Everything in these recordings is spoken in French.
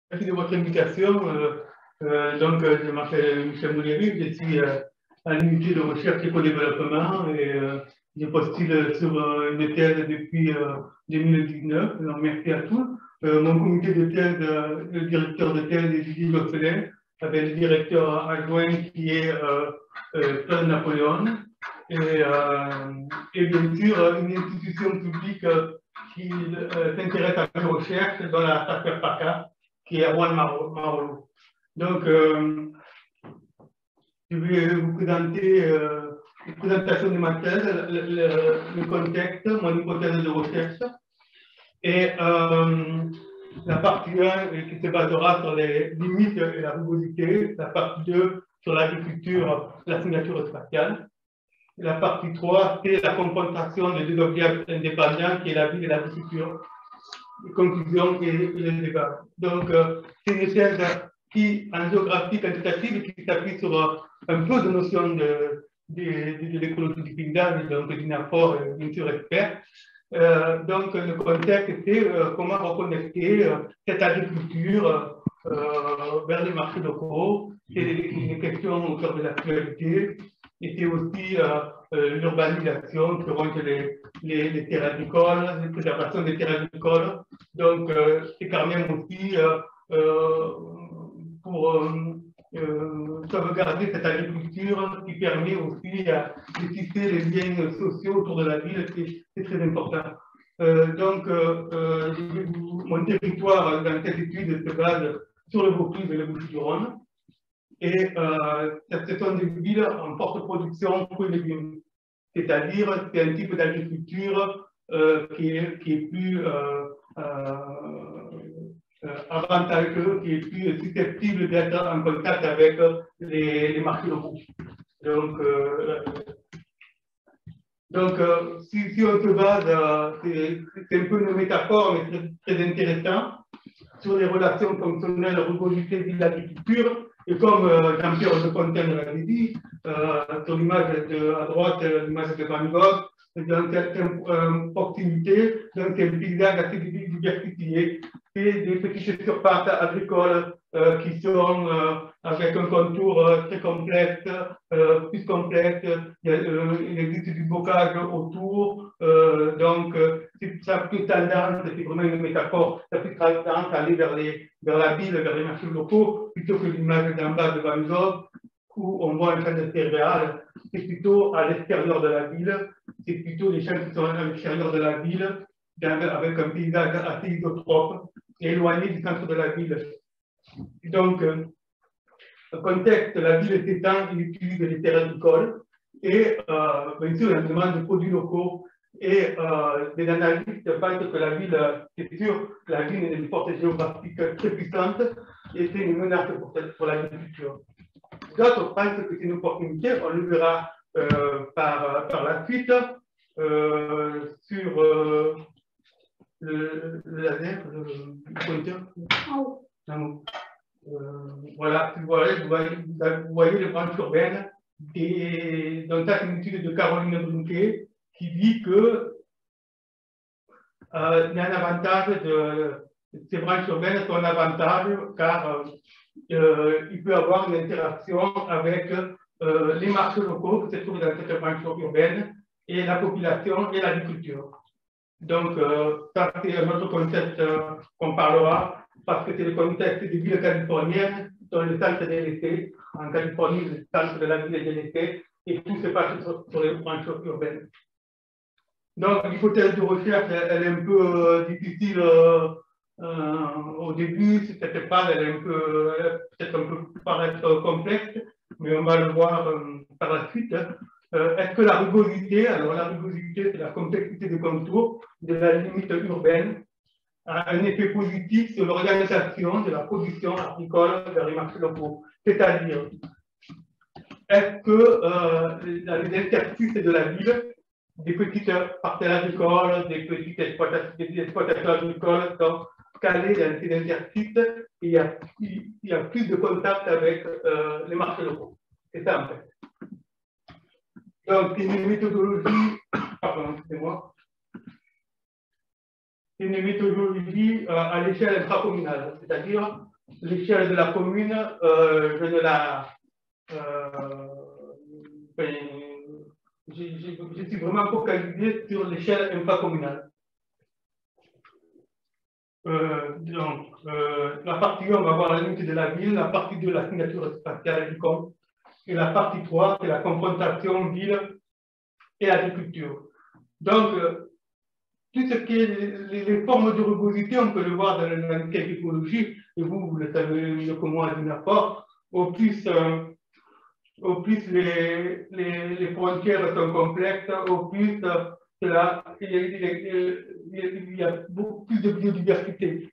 Merci de votre invitation. Je m'appelle Michel Moulieri, je suis à l'unité de recherche et co-développement et je postule sur une thèse depuis 2019. Donc, merci à tous. Mon comité de thèse, le directeur de thèse est Didier Gosselin, avec le directeur adjoint qui est Claude Napoléon. Et bien sûr, une institution publique qui s'intéresse à la recherche dans la Safer PACA, qui est Juan Marolo. Donc, je vais vous présenter une présentation de ma thèse, le contexte, mon hypothèse de recherche, et la partie 1 qui se basera sur les limites et la rugosité, la partie 2 sur l'agriculture, la signature spatiale. La partie 3, c'est la confrontation des deux objets indépendants, qui est la ville et l'agriculture. Les conclusions et les débats. Donc, c'est une thèse qui, en géographie quantitative, qui s'appuie sur un peu de notions de l'écologie du paysage, donc d'une apport, bien sûr, expert. Donc, le contexte, c'est comment reconnecter cette agriculture vers les marchés locaux. C'est une question autour de l'actualité. Et c'est aussi l'urbanisation qui ronge les terres agricoles, la préservation des terres agricoles. Donc, c'est quand même aussi pour sauvegarder cette agriculture qui permet aussi de tisser les liens sociaux autour de la ville, c'est très important. Mon territoire dans cette étude se base sur le Vaucluse et le Bouches-du-Rhône. Et ce sont des villes en forte production fruits et légumes. C'est-à-dire, c'est un type d'agriculture qui est plus avantageux, qui est plus susceptible d'être en contact avec les marchés locaux. Si on se base, c'est un peu une métaphore, mais très intéressant, sur les relations fonctionnelles, rugosité, ville, agriculture. Et comme Jean-Pierre de Fontaine l'avait dit, sur l'image à droite, l'image de Van Gogh, dans cette proximité, donc c'est un paysage assez diversifié. C'est des petites surfaces agricoles qui sont avec un contour très complexe, plus complexe. Il existe du bocage autour. Ça a plus tendance, c'est vraiment une métaphore, ça a plus tendance à aller vers la ville, vers les marchés locaux, plutôt que l'image d'en bas de Van Gogh, où on voit un champ de céréales. C'est plutôt à l'extérieur de la ville, c'est plutôt les champs qui sont à l'extérieur de la ville, avec un paysage assez isotrope, éloigné du centre de la ville. Donc, le contexte, la ville s'étend, il utilise les terres agricoles, et bien sûr, il y a une demande de produits locaux. Et des analystes pensent que la ville, c'est sûr, la ville est une force géographique très puissante et c'est une menace pour l'agriculture. D'autres pensent que c'est une opportunité, on le verra par la suite, sur le laser, le pointeur. Voilà, vous voyez les branches urbaines. Et donc, ça, c'est une étude de Caroline Brunquet qui dit que il y a un avantage ces branches urbaines sont un avantage car il peut y avoir une interaction avec les marchés locaux qui se trouvent dans cette branche urbaine et la population et l'agriculture. Donc, ça, c'est un autre concept qu'on parlera parce que c'est le contexte des villes californiennes dans le centre de l'été. En Californie, le centre de la ville est de l'été et tout se passe sur les branches urbaines. Donc, l'hypothèse de recherche, elle est un peu difficile au début. Cette phase, elle est peut-être un peu paraître complexe, mais on va le voir par la suite. Est-ce que la rugosité, alors la rugosité, c'est la complexité des contours de la limite urbaine, a un effet positif sur l'organisation de la production agricole vers les marchés locaux? C'est-à-dire, est-ce que les interstices de la ville, des petites parcelles agricoles, des petites exploitations agricoles sont calées dans ces interstices et il y a plus de contact avec les marchés locaux. C'est ça en fait. Donc, c'est une méthodologie, pardon, excusez-moi, c'est une méthodologie à l'échelle intracommunale, c'est-à-dire l'échelle de la commune, je ne la... je suis vraiment focalisé sur l'échelle infracommunale. La partie 1, on va voir la limite de la ville, la partie 2, la signature spatiale du compte, et la partie 3, c'est la confrontation ville et agriculture. Donc, tout ce qui est les formes de rugosité, on peut le voir dans l'enquête écologique, et vous le savez mieux que moi d'une apport, au plus les frontières sont complexes, au plus il y a beaucoup plus de biodiversité.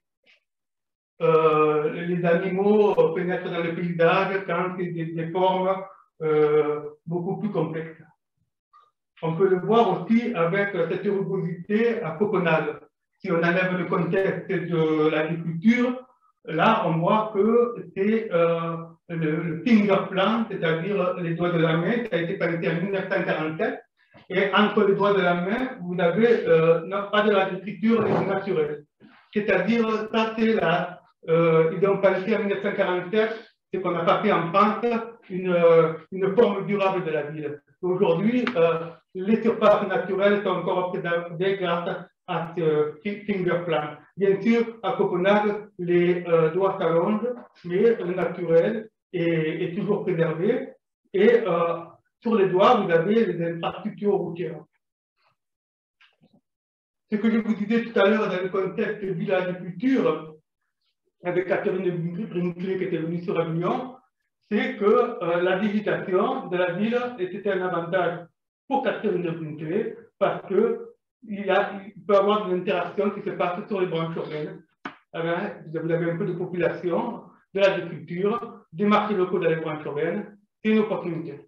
Les animaux pénètrent dans le paysage quand c'est des formes beaucoup plus complexes. On peut le voir aussi avec cette rugosité à Copenhague. Si on enlève le contexte de l'agriculture, là, on voit que c'est le finger plan, c'est-à-dire les doigts de la main, qui a été planté en 1947. Et entre les doigts de la main, vous avez non pas de l'agriculture, mais du naturel. C'est-à-dire, ça, c'est là, ils ont planté en 1947, ce qu'on n'a pas fait en France, une forme durable de la ville. Aujourd'hui, les surfaces naturelles sont encore préservées grâce à ce finger plan. Bien sûr, à Copenhague, les doigts s'allongent, mais le naturel est toujours préservé. Et sur les doigts, vous avez les infrastructures routières. Ce que je vous disais tout à l'heure dans le contexte de village-culture, avec Catherine Brinkley qui était venue sur Avignon, c'est que la digitation de la ville était un avantage pour Catherine Brinkley parce qu'il peut y avoir des interactions qui se passent sur les branches urbaines. Vous avez un peu de population, de l'agriculture, des marchés locaux dans les branches urbaines, c'est une opportunité.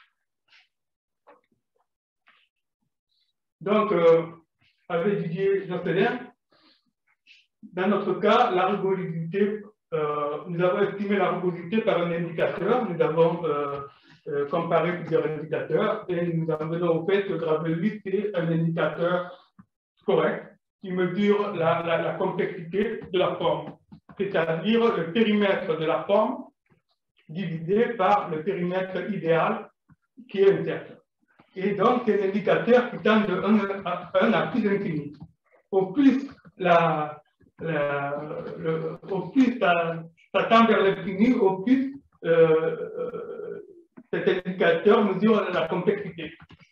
Donc, avec Didier Josselin, dans notre cas, la rugosité, nous avons estimé la rugosité par un indicateur, nous avons comparé plusieurs indicateurs et nous en venons au fait que Gravel 8 est un indicateur correct qui mesure la complexité de la forme, c'est-à-dire le périmètre de la forme divisé par le périmètre idéal qui est un cercle. Et donc, c'est un indicateur qui tend de 1 à plus infini. Au plus ça tend vers l'infini, au plus cet indicateur mesure la complexité.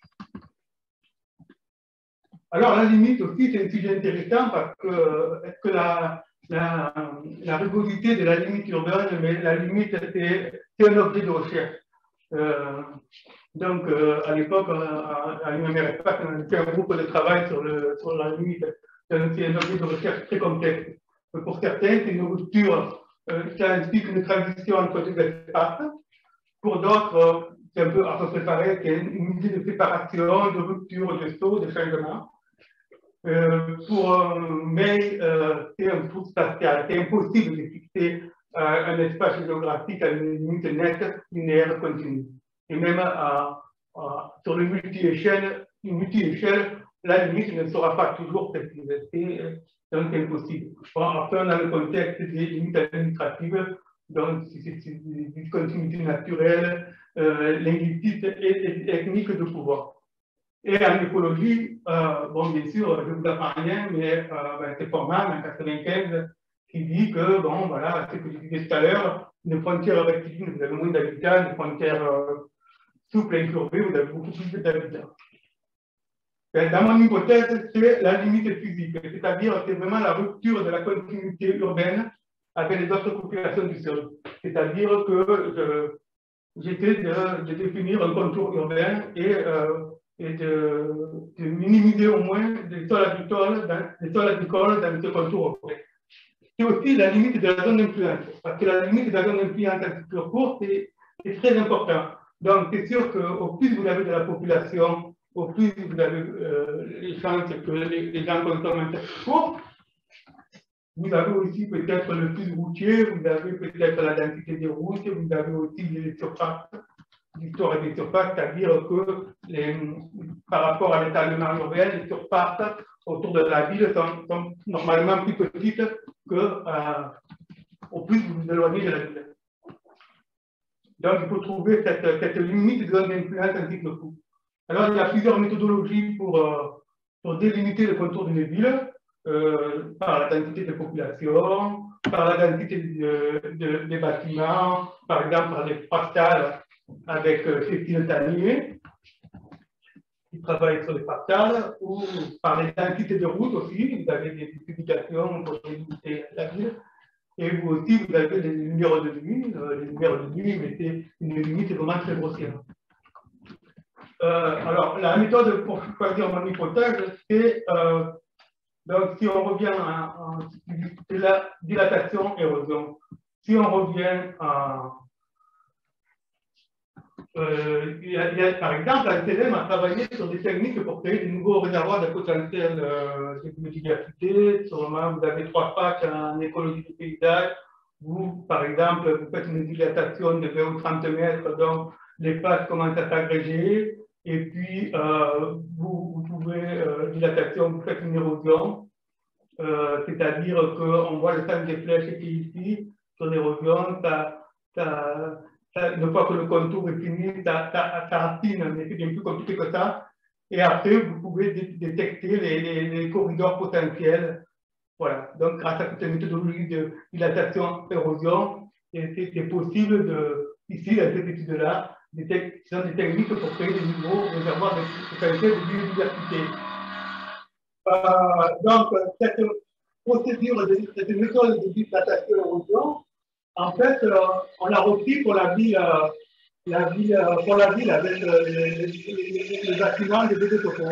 Alors, la limite aussi, c'est un sujet intéressant parce que est-ce que la rugosité de la limite urbaine, mais la limite, c'est un objet de recherche. Donc, à l'époque, à l'UMRFA, on a fait un groupe de travail sur la limite. C'est un objet de recherche très complexe. Pour certains, c'est une rupture, ça implique une transition entre deux espaces. Pour d'autres, c'est un peu à peu près pareil, c'est une idée de séparation, de rupture, de saut, de changement. Mais c'est un trou spatial. C'est impossible de fixer un espace géographique à une limite nette, linéaire, continue. Et même sur le multi-échelle, la limite ne sera pas toujours précise. Donc, c'est impossible. Bon, après, on a le contexte des limites administratives, donc c'est des discontinuités naturelles, linguistiques et techniques de pouvoir. Et en écologie, bon, bien sûr, je ne vous apprends rien, mais c'est Forman, en 1995, qui dit que, bon, voilà, ce que je disais tout à l'heure, une frontière rectiligne, vous avez moins d'habitants, une frontière souple et incurvée, vous avez beaucoup plus d'habitants. Dans mon hypothèse, c'est la limite physique, c'est-à-dire c'est vraiment la rupture de la continuité urbaine avec les autres populations du sol. C'est-à-dire que j'essaie de définir un contour urbain et de minimiser au moins les sols agricoles dans ce contour urbain. C'est aussi la limite de la zone d'influence, parce que la limite de la zone d'influence en cycle court, c'est très important. Donc, c'est sûr qu'au plus vous avez de la population, au plus vous avez les chances que les gens consomment un cycle court. Vous avez aussi peut-être le flux routier, vous avez peut-être la densité des routes, vous avez aussi les surfaces, l'histoire des surfaces, c'est-à-dire que par rapport à l'étalement urbain, les surfaces autour de la ville sont normalement plus petites que au plus vous vous éloignez de la ville. Donc, il faut trouver cette limite de zone d'influence ainsi que le coût. Alors, il y a plusieurs méthodologies pour délimiter le contour d'une ville, par la densité de population, par la densité des bâtiments, par exemple par les fractales avec Cécile Tanier, qui travaille sur les fractales, ou par les densités de routes aussi. Vous avez des publications pour délimiter la ville. Et vous aussi, vous avez des lumières de nuit. Les lumières de nuit, mais c'est une limite vraiment très grossière. Alors, la méthode pour choisir mon hypothèse, c'est, donc, si on revient en dilatation-érosion, si on revient à par exemple, l'ACLM a travaillé sur des techniques pour créer de nouveaux réservoirs de potentiel de biodiversité. Sûrement, vous avez 3 phases en écologie du paysage. Vous, par exemple, vous faites une dilatation de 20 ou 30 mètres, donc les phases commencent à s'agréger. Et puis, vous pouvez, dilatation, vous faites une érosion. C'est-à-dire qu'on voit le temps des flèches qui est ici, sur l'érosion, une fois que le contour est fini, ça affine, mais c'est bien plus compliqué que ça. Et après, vous pouvez détecter les corridors potentiels. Voilà. Donc, grâce à cette méthodologie de dilatation-érosion, c'est possible ici, dans cette étude-là, ce sont des techniques pour créer des nouveaux réservoirs de potentiel de biodiversité. Donc, cette procédure, cette méthode de dilatation-érosion, en fait, on l'a repris pour la ville avec les bâtiments de bébé topo.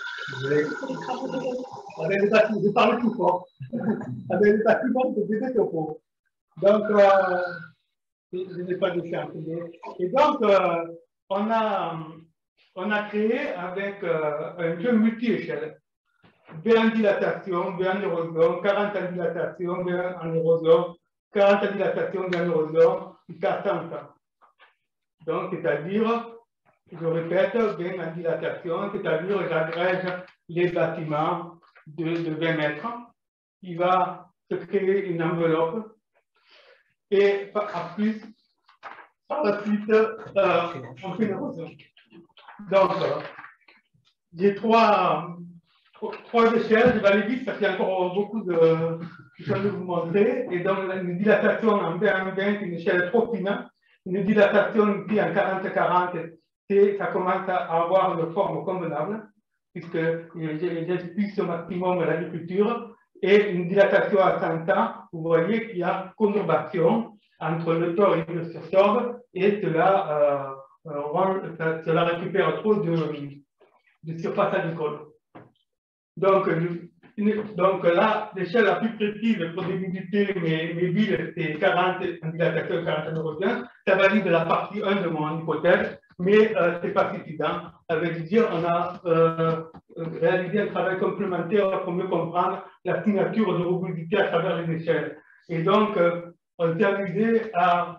Avec les bâtiments, je parle tout fort. Avec les bâtiments de bébé topo. Donc, je n'ai pas de chance. Et donc, on a créé avec un jeu multi-échelle. V en dilatation, V en érosion, 40 en dilatation, V en érosion, 40 en dilatation, V en érosion, 400 ans. Donc, c'est-à-dire, je répète, V en dilatation, c'est-à-dire j'agrège les bâtiments de 20 mètres. Il va se créer une enveloppe et par la suite, on fait une érosion. Donc, j'ai trois échelles, je vais aller vite parce qu'il y a encore beaucoup de choses à vous montrer. Et donc, une dilatation en 20-20, c'est une échelle trop fine. Une dilatation ici en 40-40, ça commence à avoir une forme convenable, puisque j'explique au maximum l'agriculture. Et une dilatation à 100 ans, vous voyez qu'il y a conurbation entre le tord et le sursorbe, et cela récupère trop de surface agricole. Donc là, l'échelle la plus précise pour délimiter mes villes, c'est 40 en dilatation, 40 en érosion. Ça valide la partie 1 de mon hypothèse, mais ce n'est pas suffisant. Avec dire, on a réalisé un travail complémentaire pour mieux comprendre la signature de robustité à travers les échelles. Et donc, on s'est amusé à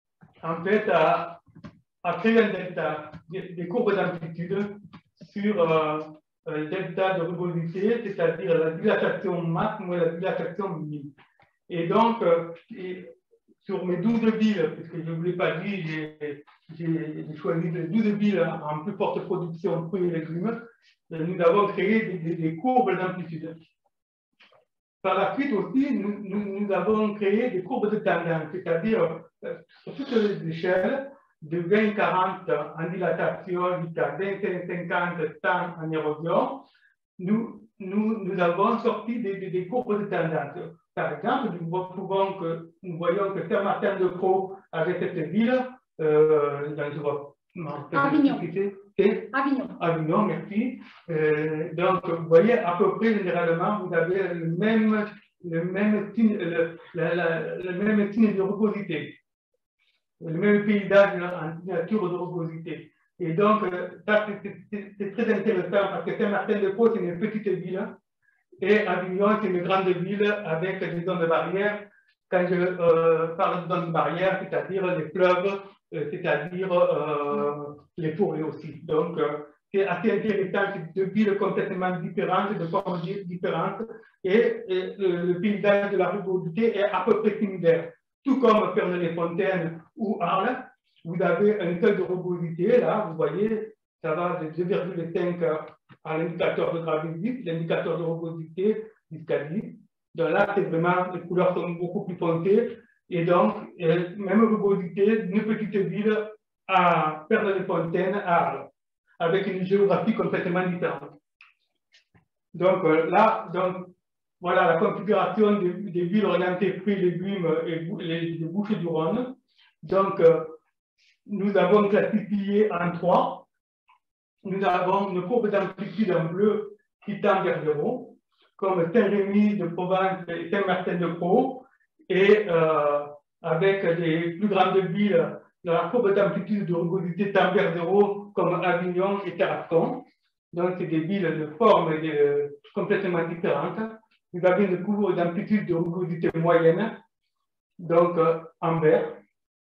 créer un delta, des courbes d'amplitude sur le delta de rugosité, c'est-à-dire la dilatation max ou la dilatation min. Et donc, sur mes 12 villes, puisque je ne vous l'ai pas dit, j'ai choisi 12 villes en plus forte production de fruits et légumes, nous avons créé des courbes d'amplitude. Par la suite aussi, nous avons créé des courbes de tendance, c'est-à-dire sur toutes les échelles, de 20-40 en dilatation jusqu'à 25-50 temps en érosion, nous avons sorti des courbes de tendance. Par exemple, nous voyons que Saint-Martin-de-Croix avec cette ville, Avignon, merci. Donc, vous voyez, à peu près, généralement, vous avez le même signe de rugosité. Le même paysage en signature de rugosité. Et donc, ça, c'est très intéressant parce que Saint-Martin-de-Croix, c'est une petite ville et Avignon, c'est une grande ville avec des zones de barrière. Quand je parle de zones de barrière, c'est-à-dire les fleuves, c'est-à-dire les forêts aussi. Donc, c'est assez intéressant, c'est deux villes complètement différentes, de formes différentes, et le paysage de la rugosité est à peu près similaire. tout comme Ferney-les-Fontaines ou Arles, vous avez un seuil de rugosité, là, vous voyez, ça va de 2,5 à l'indicateur de gravité, l'indicateur de rugosité jusqu'à 10. Donc là, c'est vraiment, les couleurs sont beaucoup plus foncées, et donc, même rugosité d'une petite ville à Ferney-les-Fontaines, à Arles, avec une géographie complètement différente. Donc là, voilà la configuration des villes orientées fruits, légumes et les bouches du Rhône. Donc, nous avons classifié en 3. Nous avons une courbe d'amplitude en bleu qui tend vers 0, comme Saint-Rémy de Provence et Saint-Martin-de-Croix, et avec les plus grandes villes, la courbe d'amplitude de rugosité tend vers 0, comme Avignon et Tarascon. Donc, c'est des villes de forme complètement différentes. Vous avez une courbe d'amplitude de rugosité moyenne, donc en vert.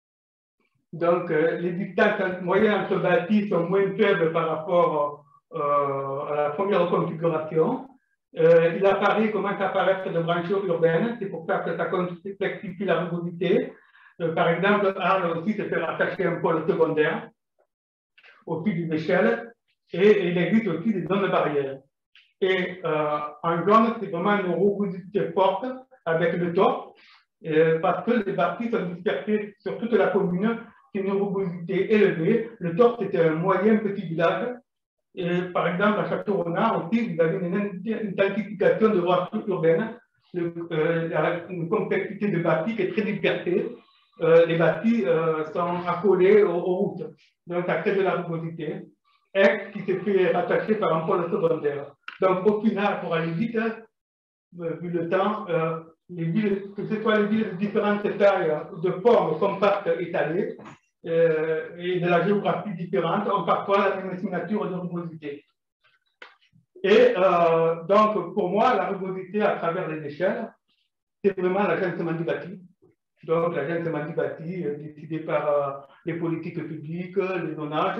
Donc, les distances moyennes entre bâtis sont moins faibles par rapport à la première configuration. Il commence à apparaître de branches urbaines, c'est pour ça que ça complexifie la rugosité. Par exemple, Arles aussi se fait rattacher un pôle secondaire au fil d'une échelle, et il existe aussi des zones barrières. Et en jaune, c'est vraiment une rugosité forte avec le top, parce que les bâtis sont dispersés sur toute la commune. C'est une rugosité élevée. Le top, c'est un moyen petit village. Et par exemple, à Château-Renard aussi, vous avez une intensification de voies urbaines, une complexité de bâtis qui est très dispersée. Les bâtis sont accolés aux routes. Donc, ça crée de la rugosité. Aix qui se fait rattacher par un pôle secondaire. Donc, au final, pour aller vite, vu le temps, les villes, que ce soit les villes de différentes tailles, de formes compactes étalées, et de la géographie différente, ont parfois la même signature de rugosité. Et donc, pour moi, la rugosité à travers les échelles, c'est vraiment l'agencement du bâti. Donc, l'agencement du bâti décidé par les politiques publiques, les zonages,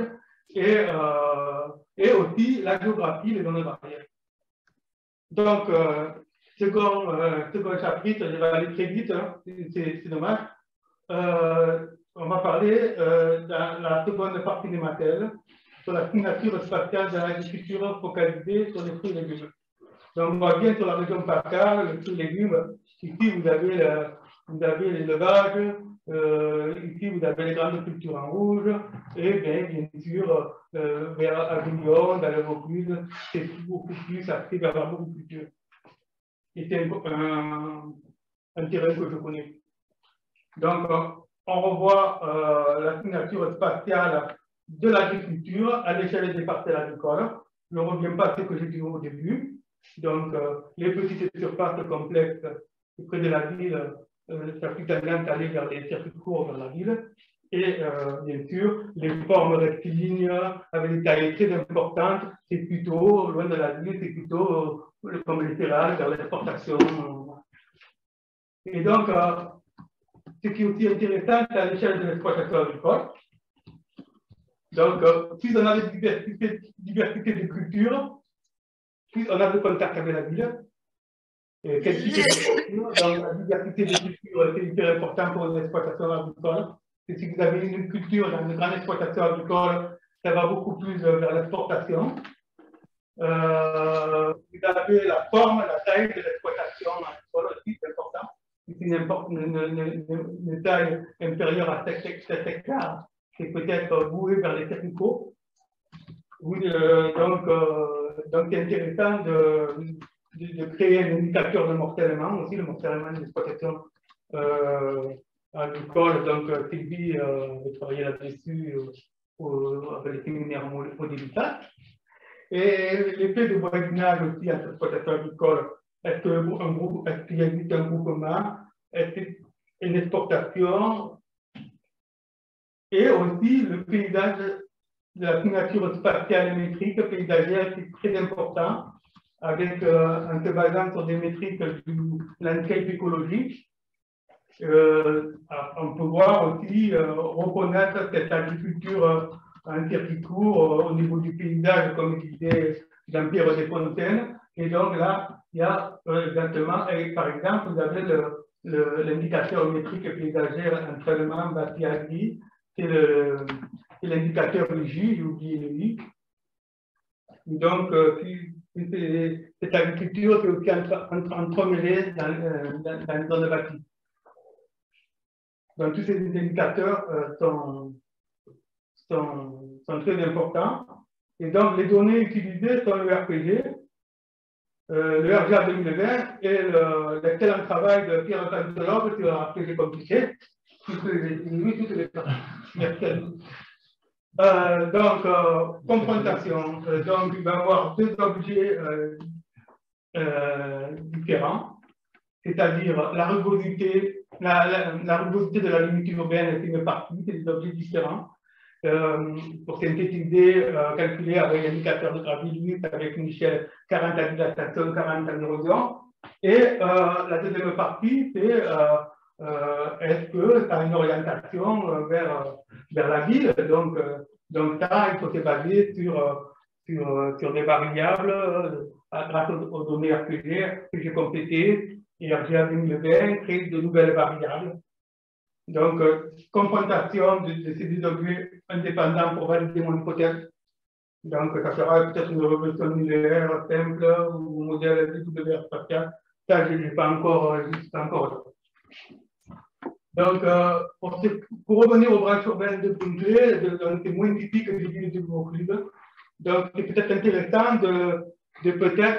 et aussi la géographie, les zones barrières. Donc, second chapitre, je vais aller très vite, hein, c'est dommage. On va parler dans la seconde partie des matériels sur la signature spatiale de l'agriculture focalisée sur les fruits et légumes. Donc, on va bien sur la région PACA, les fruits et légumes. Ici, vous avez l'élevage, ici, vous avez les grandes cultures en rouge, et bien sûr, vers Avignon, dans le Vaucluse, c'est beaucoup plus axé vers l'arboriculture. Et c'est un terrain que je connais. Donc, on revoit la signature spatiale de l'agriculture à l'échelle des parcelles agricoles. Je ne reviens pas à ce que j'ai dit au début. Donc, les petites surfaces complexes près de la ville, ça plus tendance à aller vers les circuits courts vers la ville. Et bien sûr, les formes rectilignes avec des tailles très importantes, c'est plutôt loin de la ville, c'est plutôt comme les céréales vers l'exportation. Et donc, ce qui est aussi intéressant, c'est à l'échelle de l'exploitation agricole. Donc, plus on a de diversité de cultures, plus on a de contact avec la ville. Quel type de culture? Donc, la diversité de cultures, c'est hyper important pour l'exploitation agricole. Et si vous avez une culture dans une grande exploitation agricole, ça va beaucoup plus vers l'exportation. Vous avez la forme, la taille de l'exploitation agricole aussi, c'est important. Une taille inférieure à 7 hectares, c'est peut-être voué vers les circuits courts. Donc, c'est intéressant de créer un indicateur de morcellement aussi, le morcellement de l'exploitation agricole. Donc, Sylvie de travailler là-dessus avec les séminaires modélistes. Et l'effet de voisinage aussi entre l'exploitation agricole. Est-ce qu'il existe un groupement? Est-ce qu'il y a une exportation? Et aussi le paysage de la signature spatiale et métrique paysagère, c'est très important, avec, en se basant sur des métriques du landscape écologique. On peut voir aussi, reconnaître cette agriculture en circuit court au niveau du paysage, comme disait Jean-Pierre Desfontaines. Et donc là, il y a exactement, par exemple, vous avez l'indicateur métrique et paysager entraînement bâti agri, c'est l'indicateur du J, j'ai oublié le I. Donc, cette agriculture qui est aussi entremêlée dans les zones bâties. Donc, tous ces indicateurs sont très importants. Et donc, les données utilisées sont le RPG, le RGA 2020 et l'excellent travail de Pierre Cantelov sur le RPG compliqué. Toutes les donc, confrontation. Donc, il va y avoir deux objets différents, c'est-à-dire la rugosité, la rugosité de la limite urbaine est une partie, c'est des objets différents. Pour synthétiser, calculer avec l'indicateur de gravité, avec une échelle 40 à dilatation, 40 à érosion. Et la deuxième partie, c'est est-ce que ça a une orientation vers la ville. Donc ça, il faut se baser sur des variables grâce aux données RPG que j'ai complétées et RGA 2020 crée de nouvelles variables. Donc, confrontation de ces deux objets indépendants pour valider mon hypothèse. Donc, ça sera peut-être une régression linéaire simple ou modèle de spatial. Ça, je n'ai pas encore. Donc, pour revenir aux branches urbaines de Bunkley, c'est moins typique que j'ai dit de Brooklyn. Donc, c'est peut-être intéressant de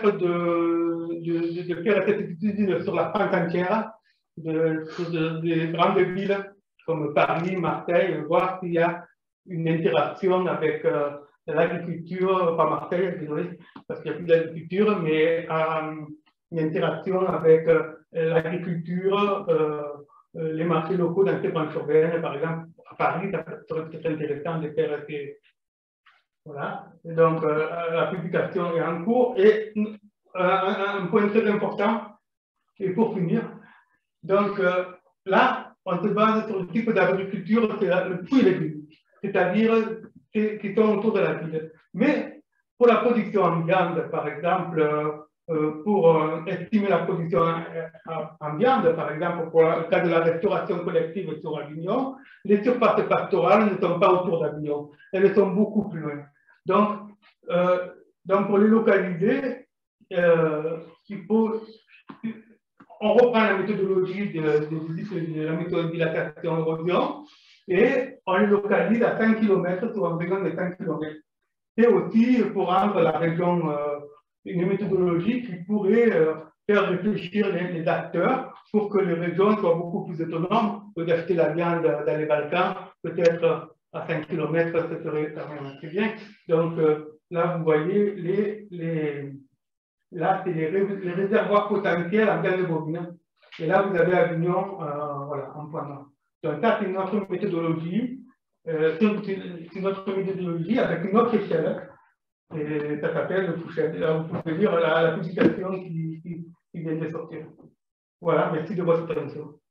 faire cette étude sur la France entière, des grandes villes comme Paris, Marseille, voir s'il y a une interaction avec l'agriculture, pas Marseille, désolé, parce qu'il n'y a plus d'agriculture, mais une interaction avec l'agriculture, les marchés locaux dans ces branches urbaines, par exemple, à Paris, ça serait peut-être intéressant de faire ces. Voilà. Et donc, la publication est en cours. Et un point très important, et pour finir, donc là, on se base sur le type d'agriculture, c'est le fruit et légumes, c'est-à-dire qui sont autour de la ville. Mais pour la production en viande, par exemple, pour estimer la production en viande, par exemple, pour le cas de la restauration collective sur Avignon, les surfaces pastorales ne sont pas autour d'Avignon, elles sont beaucoup plus loin. Donc pour les localiser, il faut. On reprend la méthodologie de la méthode de dilatation-érosion et on les localise à 5 km sur un rayon de 5 km. Et aussi pour rendre la région une méthodologie qui pourrait faire réfléchir les acteurs pour que les régions soient beaucoup plus autonomes que d'acheter la viande dans les Balkans, peut-être à 5 km, ça serait quand même assez bien. Donc là, vous voyez là, c'est les réservoirs potentiels en viande bovine. Et là, vous avez Avignon, voilà, en point noir. Donc, ça, c'est notre méthodologie. C'est notre méthodologie avec une autre échelle. Et ça s'appelle le Fouchette. Là, vous pouvez lire la publication qui vient de sortir. Voilà, merci de votre attention.